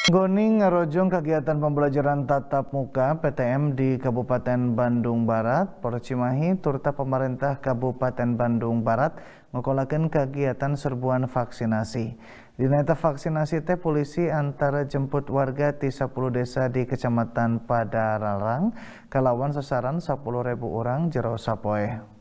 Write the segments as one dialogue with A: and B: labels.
A: Goni ngerojong kegiatan pembelajaran tatap muka PTM di Kabupaten Bandung Barat, Polres Cimahi turta pemerintah Kabupaten Bandung Barat ngokolakeun kegiatan serbuan vaksinasi. Dina eta vaksinasi teh polisi antara jemput warga ti 10 desa di Kecamatan Padalarang kalawan sasaran 10.000 orang jero sapoe.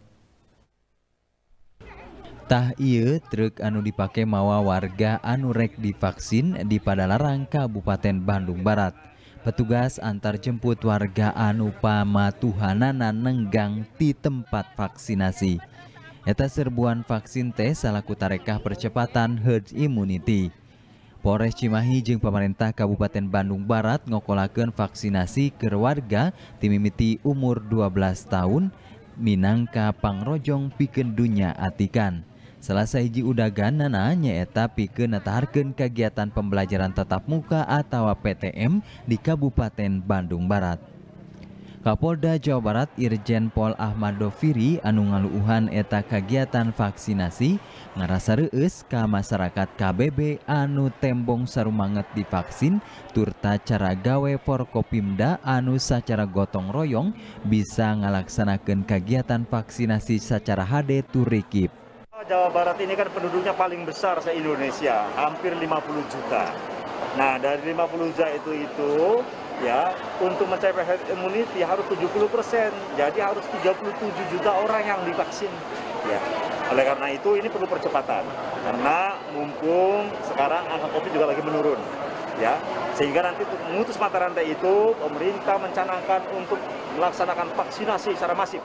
B: Tah ieu truk anu dipake mawa warga anu rek divaksin di Padalarang Kabupaten Bandung Barat. Petugas antar jemput warga anu pamatuhanana nenggang di tempat vaksinasi. Eta serbuan vaksin teh salaku tarekah percepatan herd immunity. Polres Cimahi jeung pemerintah Kabupaten Bandung Barat ngokolakeun vaksinasi ke warga ti mimiti umur 12 tahun minangka pangrojong pikeun dunya atikan. Salah sahiji udaganana nyaeta pikeun nataharkeun kegiatan pembelajaran tatap muka atau PTM di Kabupaten Bandung Barat. Kapolda Jawa Barat Irjen Pol Ahmad Doviri anu ngaluuhan eta kegiatan vaksinasi ngarasa reueus ka masyarakat KBB anu tembong sarumanget divaksin turta cara gawe Forkopimda anu sacara gotong royong bisa ngalaksanakeun kegiatan vaksinasi secara HD turikip.
C: Jawa Barat ini kan penduduknya paling besar se-Indonesia, hampir 50 juta. Nah, dari 50 juta itu ya, untuk mencapai herd immunity harus 70%. Jadi harus 37 juta orang yang divaksin. Ya. Oleh karena itu ini perlu percepatan. Karena mumpung sekarang angka Covid juga lagi menurun. Ya, sehingga nanti untuk memutus mata rantai itu pemerintah mencanangkan untuk melaksanakan vaksinasi secara masif.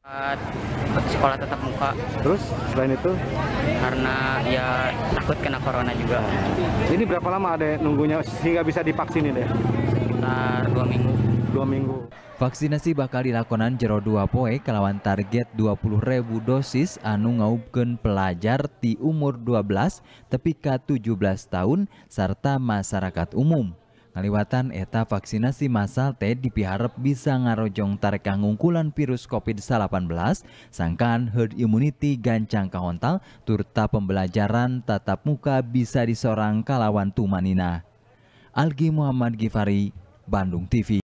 D: Sekolah tatap muka.
E: Terus selain itu?
D: Karena ya takut kena corona juga.
E: Ini berapa lama ada nunggunya sehingga bisa divaksin ini?
D: Sekitar 2 minggu.
E: 2 minggu.
B: Vaksinasi bakal dilakonan jero 2 poe kalawan target 20.000 dosis anu ngaupkeun pelajar ti umur 12 tepi ka 17 tahun serta masyarakat umum. Ngaliwatan eta vaksinasi massal teh dipiharep bisa ngarojong tarekah ngungkulan virus COVID-19 sangkaan herd immunity gancang kahontal turta pembelajaran tatap muka bisa disorang kalawan tumanina. Algi Muhammad Gifari, Bandung TV.